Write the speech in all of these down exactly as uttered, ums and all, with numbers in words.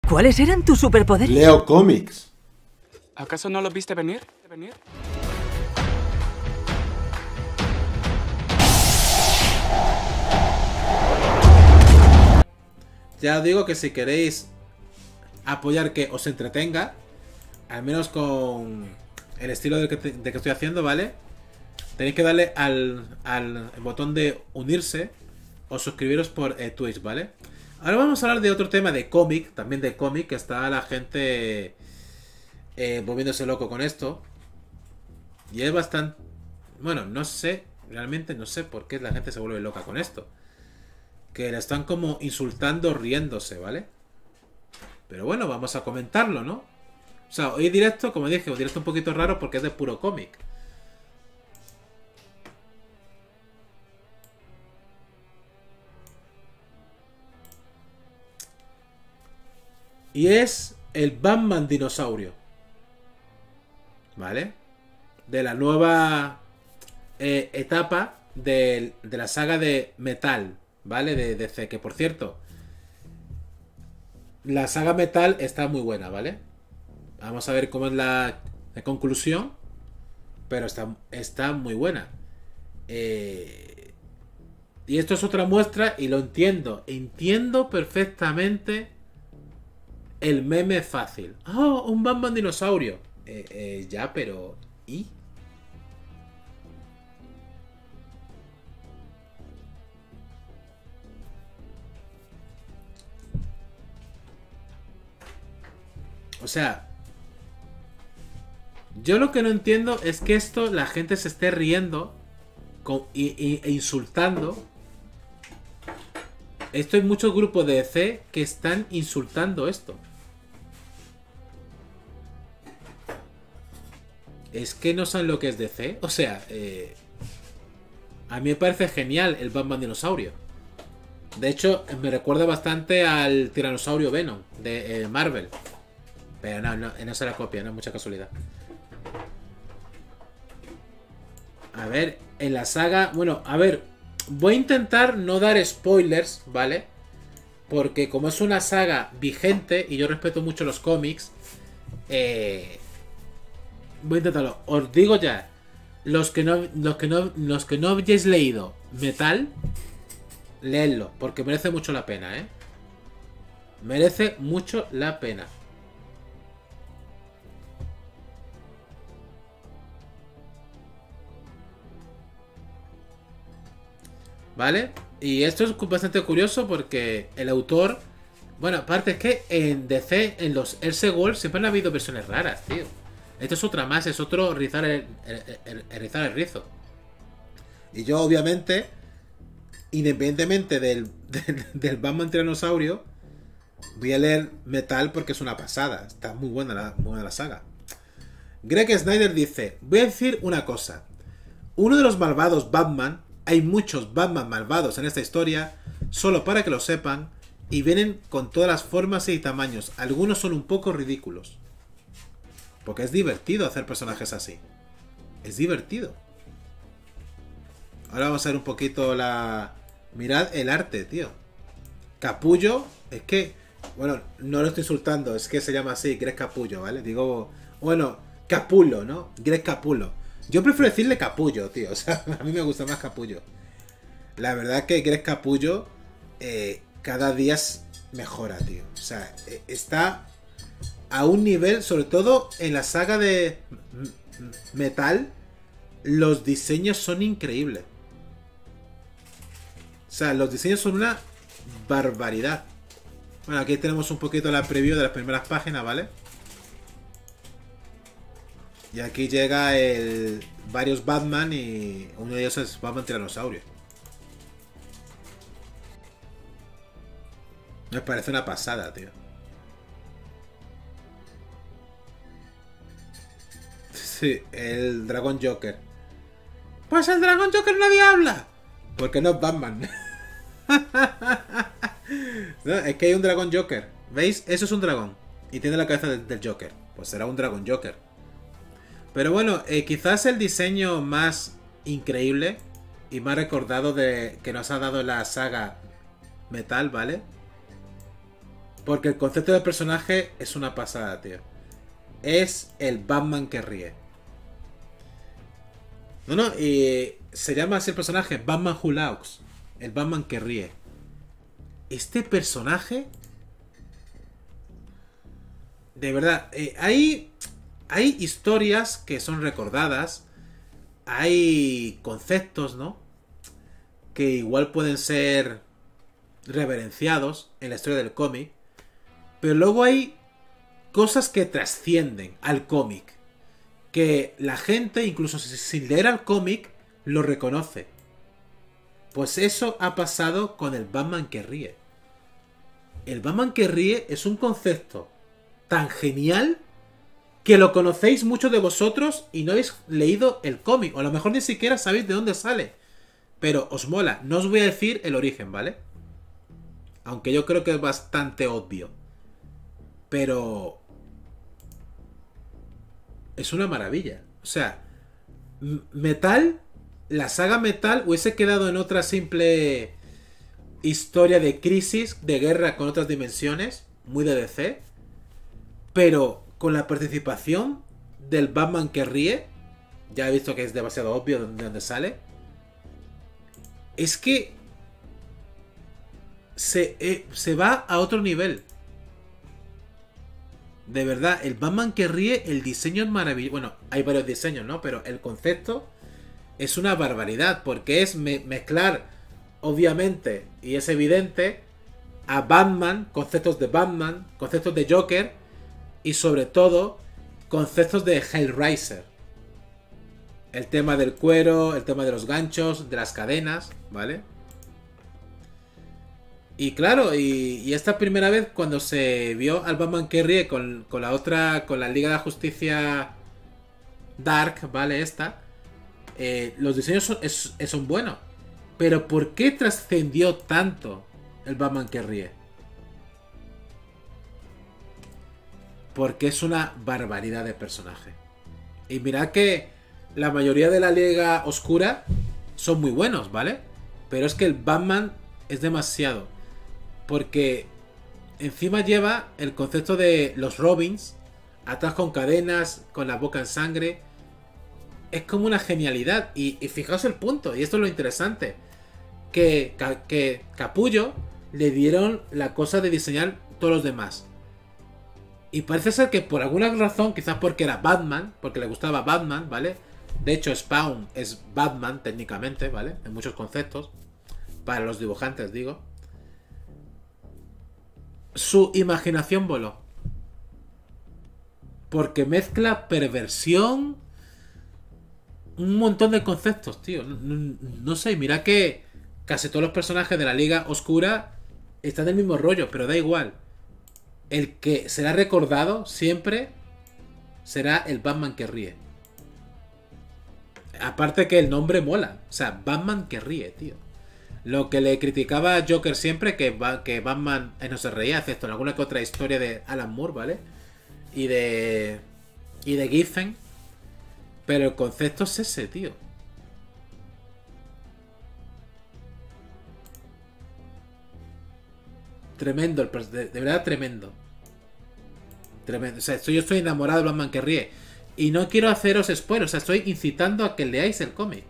¿Cuáles eran tus superpoderes? Leo cómics. ¿Acaso no lo viste venir? ¿Venir? Ya os digo que si queréis apoyar que os entretenga, al menos con el estilo de que, te, de que estoy haciendo, ¿vale? Tenéis que darle al, al botón de unirse o suscribiros por eh, Twitch, ¿vale? Ahora vamos a hablar de otro tema de cómic, también de cómic, que está la gente eh, volviéndose loco con esto. Y es bastante... Bueno, no sé, realmente no sé por qué la gente se vuelve loca con esto. Que le están como insultando, riéndose, ¿vale? Pero bueno, vamos a comentarlo, ¿no? O sea, hoy directo, como dije, un directo un poquito raro porque es de puro cómic. Y es el Batman dinosaurio. ¿Vale? De la nueva eh, etapa de, de la saga de Metal, ¿vale? De D C, que por cierto, la saga Metal está muy buena, ¿vale? Vamos a ver cómo es la, la conclusión, pero está, está muy buena. Eh, y esto es otra muestra y lo entiendo. Entiendo perfectamente el meme fácil. ¡Oh, un Batman dinosaurio! Eh, eh, ya, pero... ¿y? O sea, yo lo que no entiendo es que esto la gente se esté riendo con, y, y, e insultando. Esto hay muchos grupos de D C que están insultando esto. Es que no saben lo que es D C. O sea, eh, a mí me parece genial el Batman dinosaurio. De hecho, me recuerda bastante al tiranosaurio Venom de eh, Marvel. Pero no, no, no se la copia, no es mucha casualidad. A ver, en la saga... Bueno, a ver, voy a intentar no dar spoilers, ¿vale? Porque como es una saga vigente y yo respeto mucho los cómics, eh, voy a intentarlo. Os digo ya, los que no, los que no, los que no hayáis leído Metal, leedlo, porque merece mucho la pena, ¿eh? Merece mucho la pena. ¿Vale? Y esto es bastante curioso porque el autor... Bueno, aparte es que en D C, en los Elseworlds, siempre han habido versiones raras, tío. Esto es otra más, es otro rizar el, el, el, el rizar el rizo. Y yo, obviamente, independientemente del, del, del Batman tiranosaurio, voy a leer Metal porque es una pasada. Está muy buena la, muy buena la saga. Greg Snyder dice: voy a decir una cosa. Uno de los malvados Batman... Hay muchos Batman malvados en esta historia, solo para que lo sepan, y vienen con todas las formas y tamaños. Algunos son un poco ridículos. Porque es divertido hacer personajes así. Es divertido. Ahora vamos a ver un poquito la... Mirad el arte, tío. Capullo, es que... Bueno, no lo estoy insultando, es que se llama así, Greg Capullo, ¿vale? Digo... Bueno, Capullo, ¿no? Greg Capullo. Yo prefiero decirle Capullo, tío. O sea, a mí me gusta más Capullo. La verdad que Greg Capullo eh, cada día mejora, tío. O sea, eh, está a un nivel, sobre todo en la saga de Metal, los diseños son increíbles. O sea, los diseños son una barbaridad. Bueno, aquí tenemos un poquito la preview de las primeras páginas, ¿vale? Y aquí llega el varios Batman y uno de ellos es Batman tiranosaurio. Me parece una pasada, tío. Sí, el Dragon Joker. Pues el Dragon Joker nadie habla. Porque no es Batman. No, es que hay un Dragon Joker. ¿Veis? Eso es un dragón. Y tiene la cabeza del, del Joker. Pues será un Dragon Joker. Pero bueno, eh, quizás el diseño más increíble y más recordado de que nos ha dado la saga Metal, ¿vale? Porque el concepto del personaje es una pasada, tío. Es el Batman que ríe. No, no, y se llama así el personaje, Batman Who Laughs. El Batman que ríe. Este personaje... De verdad, eh, hay, hay historias que son recordadas. Hay conceptos, ¿no? Que igual pueden ser reverenciados en la historia del cómic. Pero luego hay cosas que trascienden al cómic. Que la gente, incluso sin leer al cómic, lo reconoce. Pues eso ha pasado con el Batman que ríe. El Batman que ríe es un concepto tan genial que lo conocéis muchos de vosotros y no habéis leído el cómic. O a lo mejor ni siquiera sabéis de dónde sale. Pero os mola. No os voy a decir el origen, ¿vale? Aunque yo creo que es bastante obvio. Pero... es una maravilla. O sea, Metal, la saga Metal hubiese quedado en otra simple historia de crisis, de guerra con otras dimensiones, muy de D C, pero con la participación del Batman que ríe, ya he visto que es demasiado obvio de dónde sale, es que se, eh, se va a otro nivel. De verdad, el Batman que ríe, el diseño es maravilloso. Bueno, hay varios diseños, ¿no? Pero el concepto es una barbaridad. Porque es me mezclar, obviamente, y es evidente, a Batman, conceptos de Batman, conceptos de Joker, y sobre todo, conceptos de Hellraiser. El tema del cuero, el tema de los ganchos, de las cadenas, ¿vale? Y claro, y, y esta primera vez cuando se vio al Batman que ríe con, con la otra, con la Liga de la Justicia Dark, ¿vale? Esta, eh, los diseños son, es, son buenos. Pero ¿por qué trascendió tanto el Batman que ríe? Porque es una barbaridad de personaje. Y mirad que la mayoría de la Liga Oscura son muy buenos, ¿vale? Pero es que el Batman es demasiado. Porque encima lleva el concepto de los Robins, atrás con cadenas, con la boca en sangre. Es como una genialidad. Y, y fijaos el punto, y esto es lo interesante. Que, que Capullo le dieron la cosa de diseñar todos los demás. Y parece ser que por alguna razón, quizás porque era Batman, porque le gustaba Batman, ¿vale? De hecho, Spawn es Batman técnicamente, ¿vale? En muchos conceptos. Para los dibujantes, digo. Su imaginación voló. Porque mezcla perversión. Un montón de conceptos, tío. No, no, no sé, mira que casi todos los personajes de la Liga Oscura están del mismo rollo, pero da igual. El que será recordado siempre será el Batman que ríe. Aparte que el nombre mola. O sea, Batman que ríe, tío. Lo que le criticaba a Joker siempre, que, que Batman eh, no se reía, excepto en alguna que otra historia de Alan Moore, ¿vale? Y de... Y de Giffen. Pero el concepto es ese, tío. Tremendo, el de, de verdad tremendo. Tremendo. O sea, estoy, yo estoy enamorado de Batman que ríe. Y no quiero haceros spoilers, o sea, estoy incitando a que leáis el cómic.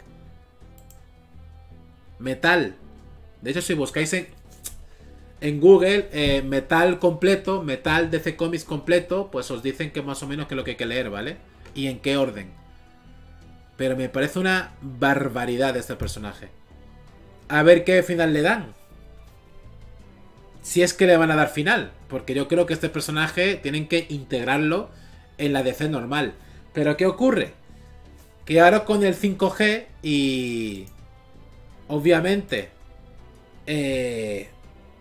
Metal. De hecho, si buscáis en, en Google eh, Metal completo, Metal D C Comics completo, pues os dicen que más o menos que lo que hay que leer, ¿vale? Y en qué orden. Pero me parece una barbaridad este personaje. A ver qué final le dan. Si es que le van a dar final. Porque yo creo que este personaje tienen que integrarlo en la D C normal. Pero ¿qué ocurre? Que ahora con el cinco G y... obviamente... Eh,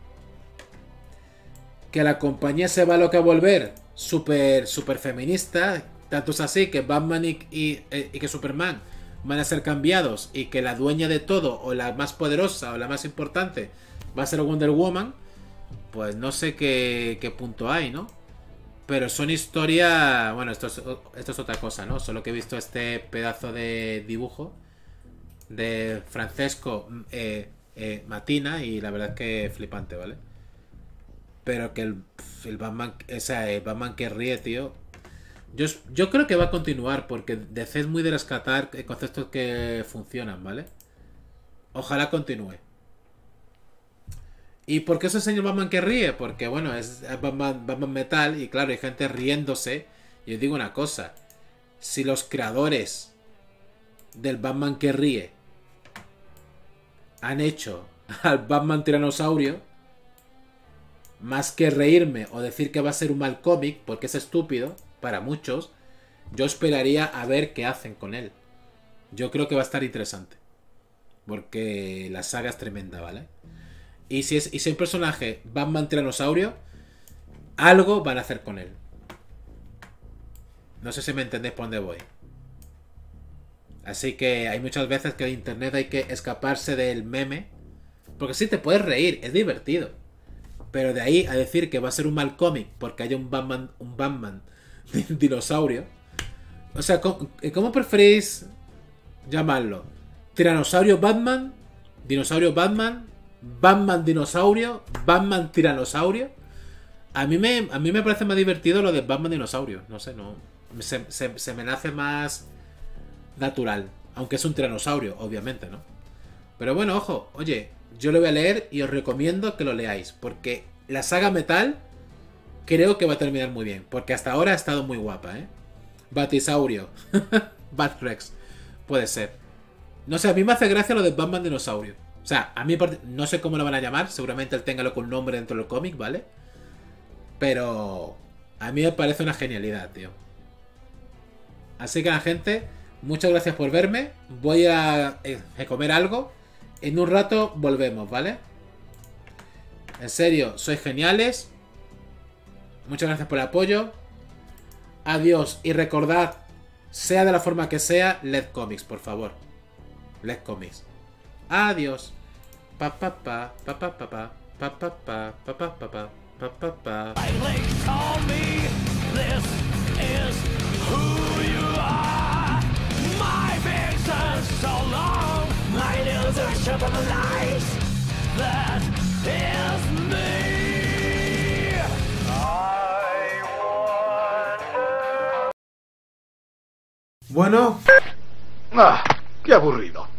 que la compañía se va a lo que a volver súper super feminista. Tanto es así que Batman y, y, y que Superman van a ser cambiados. Y que la dueña de todo, o la más poderosa, o la más importante, va a ser Wonder Woman. Pues no sé qué, qué punto hay, ¿no? Pero son historias... Bueno, esto es, esto es otra cosa, ¿no? Solo que he visto este pedazo de dibujo de Francesco eh, eh, Matina y la verdad es que flipante, ¿vale? Pero que el, el Batman, o sea, el Batman que ríe, tío. Yo, yo creo que va a continuar porque D C es muy de rescatar conceptos que funcionan, ¿vale? Ojalá continúe. ¿Y por qué os enseño el Batman que ríe? Porque, bueno, es Batman, Batman Metal y claro, hay gente riéndose. Y os digo una cosa. Si los creadores del Batman que ríe han hecho al Batman Tiranosaurio, más que reírme o decir que va a ser un mal cómic, porque es estúpido para muchos, yo esperaría a ver qué hacen con él. Yo creo que va a estar interesante. Porque la saga es tremenda, ¿vale? Y si es, y si es un personaje Batman Tiranosaurio, algo van a hacer con él. No sé si me entendéis por dónde voy. Así que hay muchas veces que en internet hay que escaparse del meme. Porque sí te puedes reír, es divertido. Pero de ahí a decir que va a ser un mal cómic porque haya un Batman, un Batman dinosaurio. O sea, ¿cómo, ¿cómo preferís llamarlo? ¿Tiranosaurio Batman? ¿Dinosaurio Batman? ¿Batman dinosaurio? ¿Batman tiranosaurio? A mí me, a mí me parece más divertido lo de Batman dinosaurio. No sé, no. Se, se, se me nace más natural. Aunque es un tiranosaurio, obviamente, ¿no? Pero bueno, ojo, oye, yo lo voy a leer y os recomiendo que lo leáis. Porque la saga Metal creo que va a terminar muy bien. Porque hasta ahora ha estado muy guapa, ¿eh? Batisaurio. Batrex. Puede ser. No sé, a mí me hace gracia lo de Batman dinosaurio. O sea, a mí no sé cómo lo van a llamar. Seguramente él tenga con nombre dentro del cómic, ¿vale? Pero a mí me parece una genialidad, tío. Así que la gente, muchas gracias por verme. Voy a, eh, a comer algo. En un rato volvemos, ¿vale? En serio, sois geniales. Muchas gracias por el apoyo. Adiós. Y recordad, sea de la forma que sea, L E D Comics, por favor. L E D Comics. Adiós. Pa pa pa pa pa pa pa pa pa pa pa pa pa pa. Pa, pa, pa. Bueno. Ah, qué aburrido.